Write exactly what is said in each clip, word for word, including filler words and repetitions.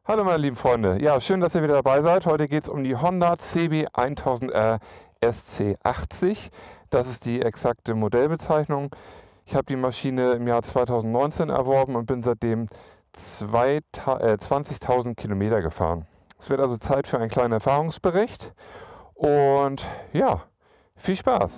Hallo meine lieben Freunde, ja schön, dass ihr wieder dabei seid. Heute geht es um die Honda C B tausend R S C achtzig. Das ist die exakte Modellbezeichnung. Ich habe die Maschine im Jahr zweitausendneunzehn erworben und bin seitdem zwanzigtausend Kilometer gefahren. Es wird also Zeit für einen kleinen Erfahrungsbericht und ja, viel Spaß!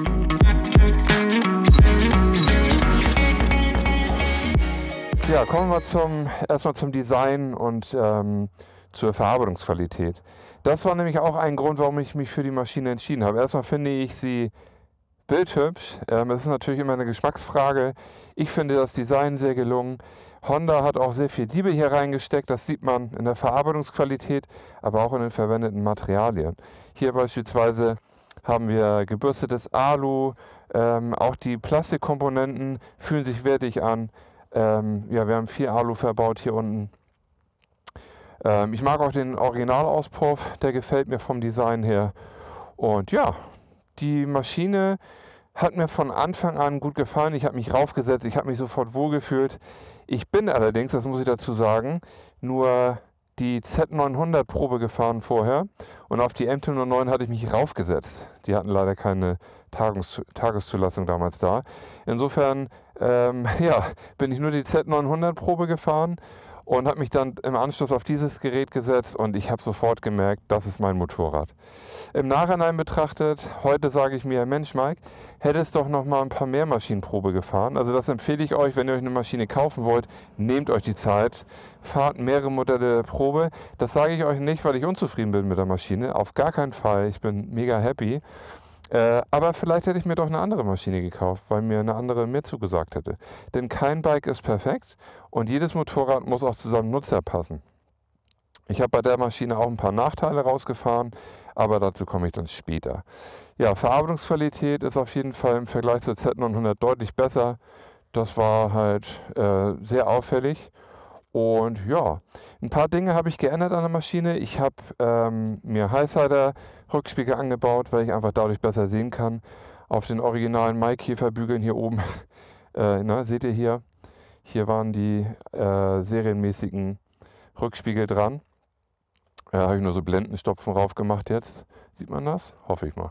Ja, kommen wir zum, erstmal zum Design und ähm, zur Verarbeitungsqualität. Das war nämlich auch ein Grund, warum ich mich für die Maschine entschieden habe. Erstmal finde ich sie bildhübsch. Ähm, es ist natürlich immer eine Geschmacksfrage. Ich finde das Design sehr gelungen. Honda hat auch sehr viel Liebe hier reingesteckt. Das sieht man in der Verarbeitungsqualität, aber auch in den verwendeten Materialien. Hier beispielsweise haben wir gebürstetes Alu. Ähm, auch die Plastikkomponenten fühlen sich wertig an. Ähm, ja, wir haben viel Alu verbaut hier unten. Ähm, ich mag auch den Originalauspuff, der gefällt mir vom Design her. Und ja, die Maschine hat mir von Anfang an gut gefallen. Ich habe mich raufgesetzt, ich habe mich sofort wohlgefühlt. Ich bin allerdings, das muss ich dazu sagen, nur die Z neunhundert Probe gefahren vorher und auf die M T null neun hatte ich mich raufgesetzt. Die hatten leider keine Tagungs Tageszulassung damals da. Insofern ähm, ja, bin ich nur die Z neunhundert Probe gefahren und habe mich dann im Anschluss auf dieses Gerät gesetzt und ich habe sofort gemerkt, das ist mein Motorrad. Im Nachhinein betrachtet, heute sage ich mir, Mensch Mike, hättest doch noch mal ein paar mehr Maschinenprobe gefahren. Also das empfehle ich euch, wenn ihr euch eine Maschine kaufen wollt, nehmt euch die Zeit, fahrt mehrere Modelle der Probe. Das sage ich euch nicht, weil ich unzufrieden bin mit der Maschine, auf gar keinen Fall, ich bin mega happy. Äh, aber vielleicht hätte ich mir doch eine andere Maschine gekauft, weil mir eine andere mehr zugesagt hätte. Denn kein Bike ist perfekt und jedes Motorrad muss auch zu seinem Nutzer passen. Ich habe bei der Maschine auch ein paar Nachteile rausgefahren, aber dazu komme ich dann später. Ja, Verarbeitungsqualität ist auf jeden Fall im Vergleich zur Z neunhundert deutlich besser. Das war halt äh, sehr auffällig. Und ja, ein paar Dinge habe ich geändert an der Maschine. Ich habe ähm, mir Highsider-Rückspiegel angebaut, weil ich einfach dadurch besser sehen kann. Auf den originalen Maikäfer-Bügeln hier oben, äh, na, seht ihr hier, hier waren die äh, serienmäßigen Rückspiegel dran. Da äh, habe ich nur so Blendenstopfen drauf gemacht jetzt. Sieht man das? Hoffe ich mal.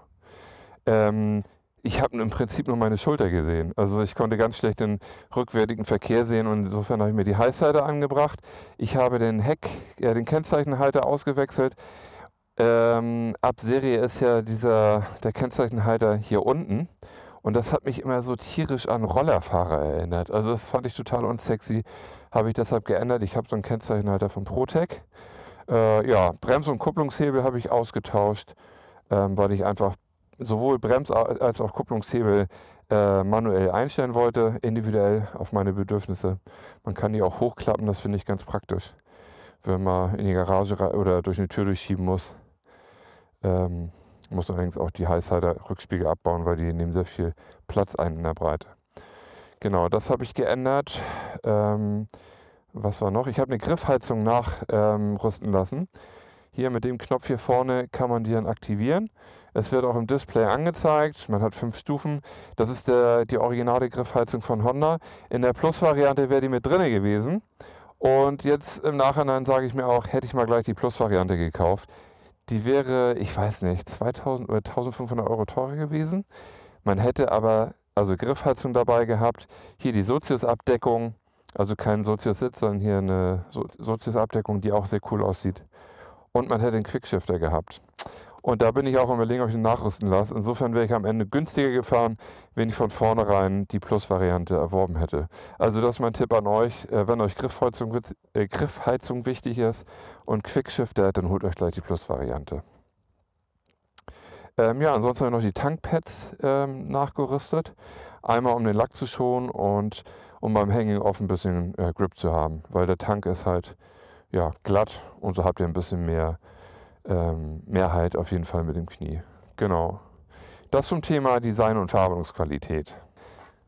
Ähm, ich habe im Prinzip nur meine Schulter gesehen. Also ich konnte ganz schlecht den rückwärtigen Verkehr sehen und insofern habe ich mir die Highsider angebracht. Ich habe den Heck, äh, den Kennzeichenhalter ausgewechselt. Ähm, ab Serie ist ja dieser, der Kennzeichenhalter hier unten. Und das hat mich immer so tierisch an Rollerfahrer erinnert. Also das fand ich total unsexy. Habe ich deshalb geändert. Ich habe so einen Kennzeichenhalter von Protec. Äh, ja, Brems- und Kupplungshebel habe ich ausgetauscht, ähm, weil ich einfach sowohl Brems- als auch Kupplungshebel äh, manuell einstellen wollte, individuell auf meine Bedürfnisse. Man kann die auch hochklappen, das finde ich ganz praktisch, wenn man in die Garage oder durch eine Tür durchschieben muss. Ähm, muss allerdings auch die Highsider-Rückspiegel abbauen, weil die nehmen sehr viel Platz ein in der Breite. Genau, das habe ich geändert. Ähm, was war noch? Ich habe eine Griffheizung nachrüsten ähm, lassen. Hier mit dem Knopf hier vorne kann man die dann aktivieren. Es wird auch im Display angezeigt. Man hat fünf Stufen. Das ist der, die originale Griffheizung von Honda. In der Plus-Variante wäre die mit drinne gewesen. Und jetzt im Nachhinein sage ich mir auch, hätte ich mal gleich die Plus-Variante gekauft. Die wäre, ich weiß nicht, zweitausend oder eintausendfünfhundert Euro teurer gewesen. Man hätte aber also Griffheizung dabei gehabt. Hier die Sozius-Abdeckung. Also kein Sozius-Sitz, sondern hier eine so Sozius-Abdeckung, die auch sehr cool aussieht. Und man hätte einen Quickshifter gehabt. Und da bin ich auch am Überlegen, ob ich ihn nachrüsten lasse. Insofern wäre ich am Ende günstiger gefahren, wenn ich von vornherein die Plus-Variante erworben hätte. Also das ist mein Tipp an euch. Äh, wenn euch Griffheizung, äh, Griffheizung wichtig ist und Quickshifter, dann holt euch gleich die Plus-Variante. Ähm, ja, ansonsten haben wir noch die Tankpads ähm, nachgerüstet. Einmal um den Lack zu schonen und um beim Hanging Off ein bisschen äh, Grip zu haben. Weil der Tank ist halt ja, glatt und so habt ihr ein bisschen mehr ähm, Mehrheit auf jeden Fall mit dem Knie. Genau. Das zum Thema Design und Verarbeitungsqualität.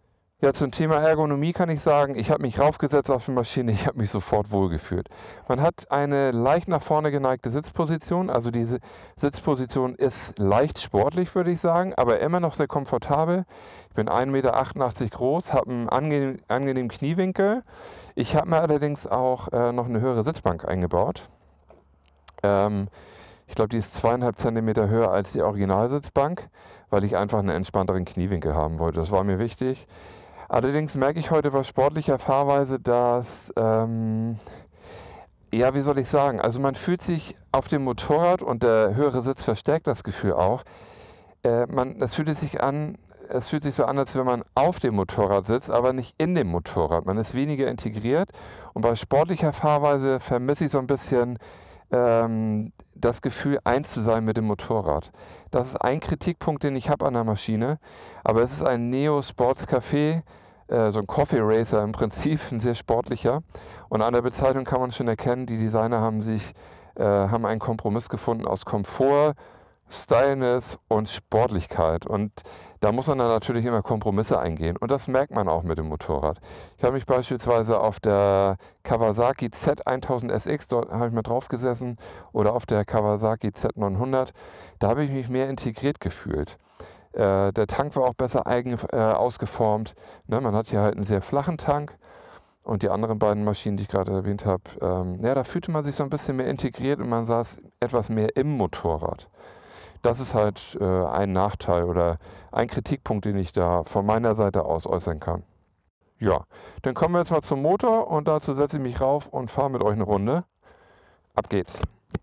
Ja, zum Thema Ergonomie kann ich sagen, ich habe mich raufgesetzt auf die Maschine, ich habe mich sofort wohlgefühlt. Man hat eine leicht nach vorne geneigte Sitzposition, also diese Sitzposition ist leicht sportlich, würde ich sagen, aber immer noch sehr komfortabel. Ich bin ein Meter achtundachtzig groß, habe einen angenehm, angenehmen Kniewinkel. Ich habe mir allerdings auch äh, noch eine höhere Sitzbank eingebaut. Ähm, ich glaube, die ist zweieinhalb Zentimeter höher als die Originalsitzbank, weil ich einfach einen entspannteren Kniewinkel haben wollte. Das war mir wichtig. Allerdings merke ich heute bei sportlicher Fahrweise, dass, ähm, ja, wie soll ich sagen, also man fühlt sich auf dem Motorrad und der höhere Sitz verstärkt das Gefühl auch. Äh, man, das fühlt sich an, es fühlt sich so an, als wenn man auf dem Motorrad sitzt, aber nicht in dem Motorrad. Man ist weniger integriert und bei sportlicher Fahrweise vermisse ich so ein bisschen ähm, das Gefühl, eins zu sein mit dem Motorrad. Das ist ein Kritikpunkt, den ich habe an der Maschine, aber es ist ein Neo Sports Café, äh, so ein Coffee Racer im Prinzip, ein sehr sportlicher. Und an der Bezeichnung kann man schon erkennen, die Designer haben sich, äh, haben einen Kompromiss gefunden aus Komfort, Stylness und Sportlichkeit. Und da muss man dann natürlich immer Kompromisse eingehen. Und das merkt man auch mit dem Motorrad. Ich habe mich beispielsweise auf der Kawasaki Z tausend S X, dort habe ich mal drauf gesessen, oder auf der Kawasaki Z neunhundert. Da habe ich mich mehr integriert gefühlt. Äh, der Tank war auch besser eigen, äh, ausgeformt. Ne, man hat hier halt einen sehr flachen Tank. Und die anderen beiden Maschinen, die ich gerade erwähnt habe, ähm, ja, da fühlte man sich so ein bisschen mehr integriert und man saß etwas mehr im Motorrad. Das ist halt äh, ein Nachteil oder ein Kritikpunkt, den ich da von meiner Seite aus äußern kann. Ja, dann kommen wir jetzt mal zum Motor und dazu setze ich mich rauf und fahre mit euch eine Runde. Ab geht's.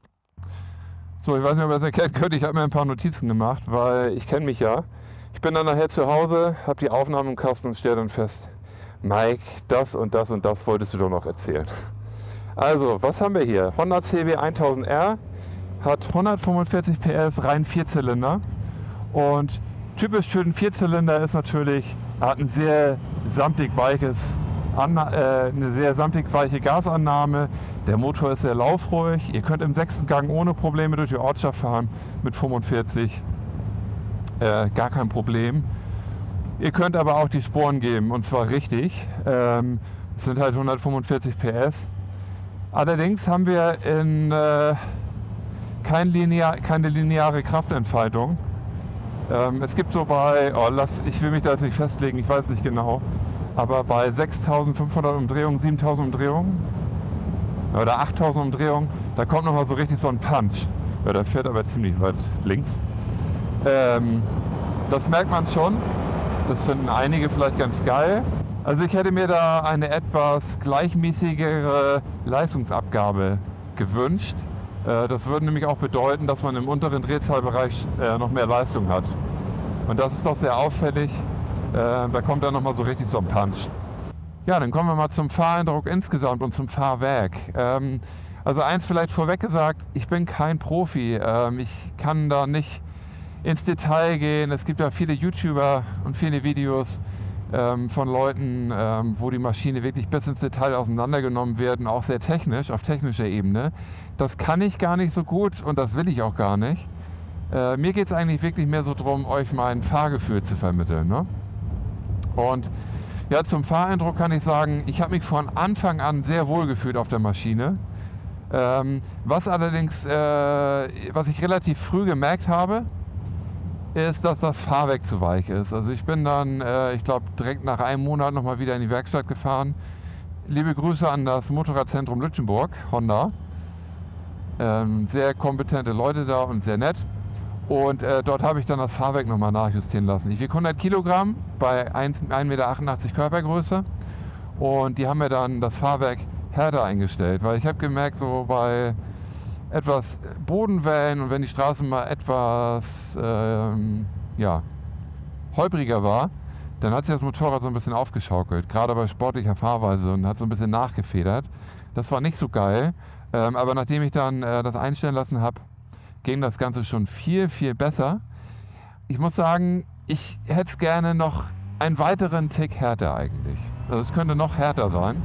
So, ich weiß nicht, ob ihr das erkennen könnt, ich habe mir ein paar Notizen gemacht, weil ich kenne mich ja. Ich bin dann nachher zu Hause, habe die Aufnahme im Kasten und stelle dann fest, Mike, das und das und das wolltest du doch noch erzählen. Also, was haben wir hier? Honda C B tausend R. Hat hundertfünfundvierzig P S, rein Vierzylinder. Und typisch für den Vierzylinder ist natürlich, er hat ein sehr samtig weiches, äh, eine sehr samtig weiche Gasannahme. Der Motor ist sehr laufruhig. Ihr könnt im sechsten Gang ohne Probleme durch die Ortschaft fahren mit fünfundvierzig. Äh, gar kein Problem. Ihr könnt aber auch die Sporen geben und zwar richtig. Ähm, es sind halt hundertfünfundvierzig P S. Allerdings haben wir in äh, Kein linear, keine lineare Kraftentfaltung. Ähm, es gibt so bei, oh, lass, ich will mich da jetzt nicht festlegen, ich weiß nicht genau, aber bei sechstausendfünfhundert Umdrehungen, siebentausend Umdrehungen oder achttausend Umdrehungen, da kommt nochmal so richtig so ein Punch. Ja, der fährt aber ziemlich weit links. Ähm, das merkt man schon, das finden einige vielleicht ganz geil. Also ich hätte mir da eine etwas gleichmäßigere Leistungsabgabe gewünscht. Das würde nämlich auch bedeuten, dass man im unteren Drehzahlbereich noch mehr Leistung hat. Und das ist doch sehr auffällig. Da kommt dann nochmal so richtig so ein Punch. Ja, dann kommen wir mal zum Fahreindruck insgesamt und zum Fahrwerk. Also eins vielleicht vorweg gesagt, ich bin kein Profi. Ich kann da nicht ins Detail gehen. Es gibt ja viele YouTuber und viele Videos von Leuten, wo die Maschine wirklich bis ins Detail auseinandergenommen werden, auch sehr technisch, auf technischer Ebene. Das kann ich gar nicht so gut und das will ich auch gar nicht. Äh, mir geht es eigentlich wirklich mehr so darum, euch mein Fahrgefühl zu vermitteln. Ne? Und ja, zum Fahreindruck kann ich sagen, ich habe mich von Anfang an sehr wohl gefühlt auf der Maschine. Ähm, was allerdings, äh, was ich relativ früh gemerkt habe, ist, dass das Fahrwerk zu weich ist. Also ich bin dann, äh, ich glaube, direkt nach einem Monat nochmal wieder in die Werkstatt gefahren. Liebe Grüße an das Motorradzentrum Lütchenburg, Honda. Ähm, sehr kompetente Leute da und sehr nett. Und äh, dort habe ich dann das Fahrwerk nochmal nachjustieren lassen. Ich wiege hundert Kilogramm bei ein Meter achtundachtzig Körpergröße. Und die haben mir dann das Fahrwerk härter eingestellt, weil ich habe gemerkt, so bei etwas Bodenwellen und wenn die Straße mal etwas ähm, ja, holpriger war, dann hat sich das Motorrad so ein bisschen aufgeschaukelt, gerade bei sportlicher Fahrweise und hat so ein bisschen nachgefedert. Das war nicht so geil, ähm, aber nachdem ich dann äh, das einstellen lassen habe, ging das Ganze schon viel, viel besser. Ich muss sagen, ich hätte es gerne noch einen weiteren Tick härter eigentlich. Also es könnte noch härter sein,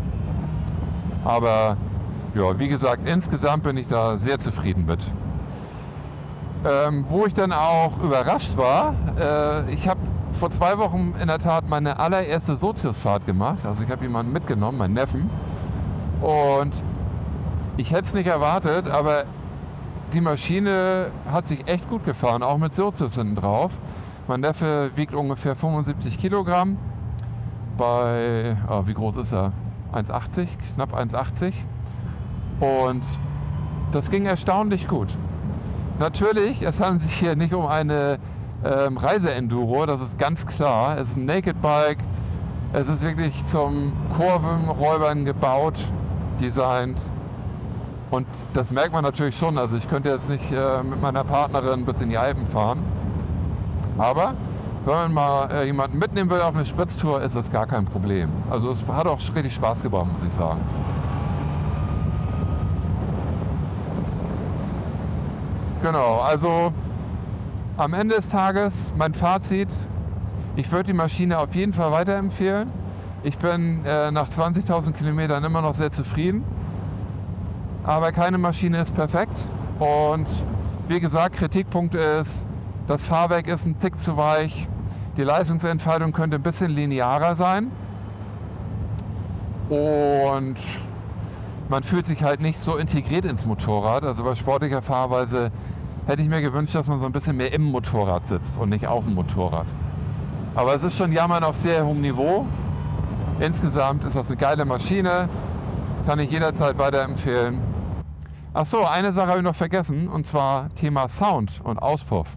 aber ja, wie gesagt, insgesamt bin ich da sehr zufrieden mit. Ähm, wo ich dann auch überrascht war, äh, ich habe vor zwei Wochen in der Tat meine allererste Soziusfahrt gemacht. Also ich habe jemanden mitgenommen, meinen Neffen. Und ich hätte es nicht erwartet, aber die Maschine hat sich echt gut gefahren, auch mit Sozius hinten drauf. Mein Neffe wiegt ungefähr fünfundsiebzig Kilogramm. Bei, oh, wie groß ist er? eins achtzig, knapp eins achtzig. Und das ging erstaunlich gut. Natürlich, es handelt sich hier nicht um eine ähm, Reise-Enduro, das ist ganz klar. Es ist ein Naked Bike, es ist wirklich zum Kurvenräubern gebaut, designt. Und das merkt man natürlich schon. Also ich könnte jetzt nicht äh, mit meiner Partnerin bis in die Alpen fahren. Aber wenn man mal äh, jemanden mitnehmen will auf eine Spritztour, ist das gar kein Problem. Also es hat auch richtig Spaß gebracht, muss ich sagen. Genau, also am Ende des Tages mein Fazit, ich würde die Maschine auf jeden Fall weiterempfehlen. Ich bin äh, nach zwanzigtausend Kilometern immer noch sehr zufrieden. Aber keine Maschine ist perfekt. Und wie gesagt, Kritikpunkt ist, das Fahrwerk ist ein Tick zu weich. Die Leistungsentfaltung könnte ein bisschen linearer sein. Und man fühlt sich halt nicht so integriert ins Motorrad. Also bei sportlicher Fahrweise hätte ich mir gewünscht, dass man so ein bisschen mehr im Motorrad sitzt und nicht auf dem Motorrad. Aber es ist schon Jammern auf sehr hohem Niveau. Insgesamt ist das eine geile Maschine. Kann ich jederzeit weiterempfehlen. Ach so, eine Sache habe ich noch vergessen, und zwar Thema Sound und Auspuff.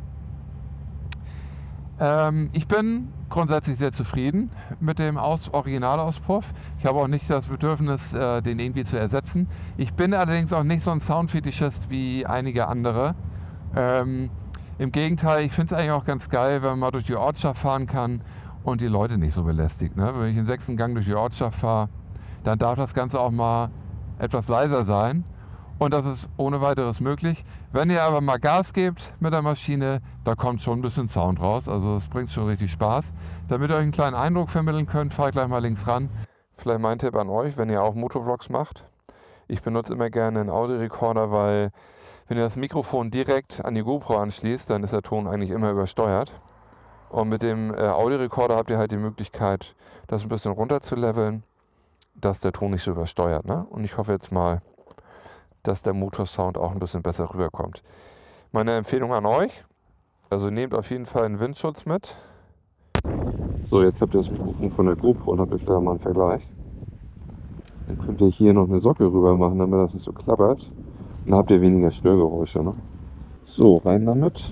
Ähm, ich bin grundsätzlich sehr zufrieden mit dem Aus Originalauspuff. Ich habe auch nicht das Bedürfnis, äh, den irgendwie zu ersetzen. Ich bin allerdings auch nicht so ein Soundfetischist wie einige andere. Ähm, Im Gegenteil, ich finde es eigentlich auch ganz geil, wenn man mal durch die Ortschaft fahren kann und die Leute nicht so belästigt. Ne? Wenn ich in sechsten Gang durch die Ortschaft fahre, dann darf das Ganze auch mal etwas leiser sein. Und das ist ohne weiteres möglich. Wenn ihr aber mal Gas gebt mit der Maschine, da kommt schon ein bisschen Sound raus. Also es bringt schon richtig Spaß. Damit ihr euch einen kleinen Eindruck vermitteln könnt, fahrt gleich mal links ran. Vielleicht mein Tipp an euch, wenn ihr auch Motovlogs macht. Ich benutze immer gerne einen Audiorekorder, weil wenn ihr das Mikrofon direkt an die GoPro anschließt, dann ist der Ton eigentlich immer übersteuert. Und mit dem äh, Audiorekorder habt ihr halt die Möglichkeit, das ein bisschen runter zu leveln, dass der Ton nicht so übersteuert. Ne? Und ich hoffe jetzt mal, dass der Motorsound auch ein bisschen besser rüberkommt. Meine Empfehlung an euch, also nehmt auf jeden Fall einen Windschutz mit. So, jetzt habt ihr das Mikrofon von der GoPro und habt ihr gleich mal einen Vergleich. Dann könnt ihr hier noch eine Socke rüber machen, damit das nicht so klappert. Dann habt ihr weniger Störgeräusche. Ne? So, rein damit.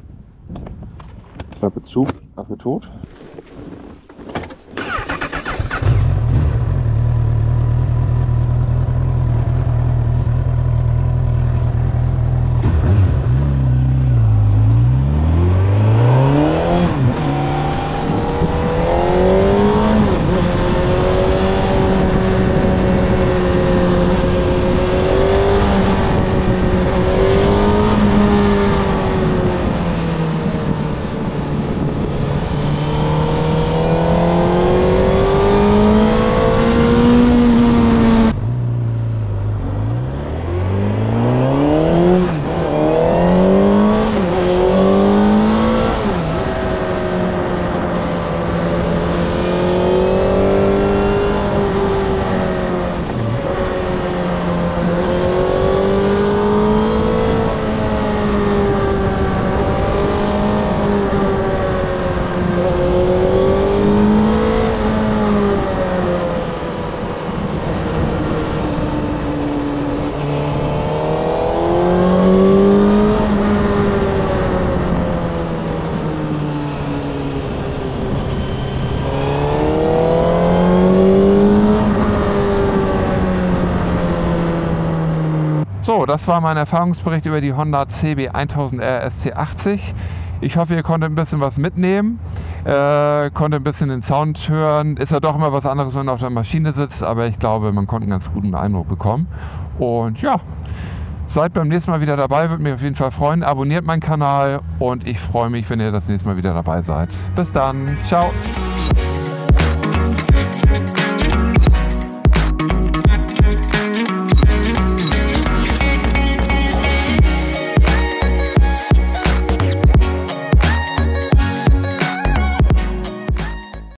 Klappe zu, Affe tot. So, das war mein Erfahrungsbericht über die Honda C B tausend R S C achtzig. Ich hoffe, ihr konntet ein bisschen was mitnehmen, äh, konntet ein bisschen den Sound hören. Ist ja doch immer was anderes, wenn man auf der Maschine sitzt, aber ich glaube, man konnte einen ganz guten Eindruck bekommen. Und ja, seid beim nächsten Mal wieder dabei, würde mich auf jeden Fall freuen. Abonniert meinen Kanal und ich freue mich, wenn ihr das nächste Mal wieder dabei seid. Bis dann, ciao!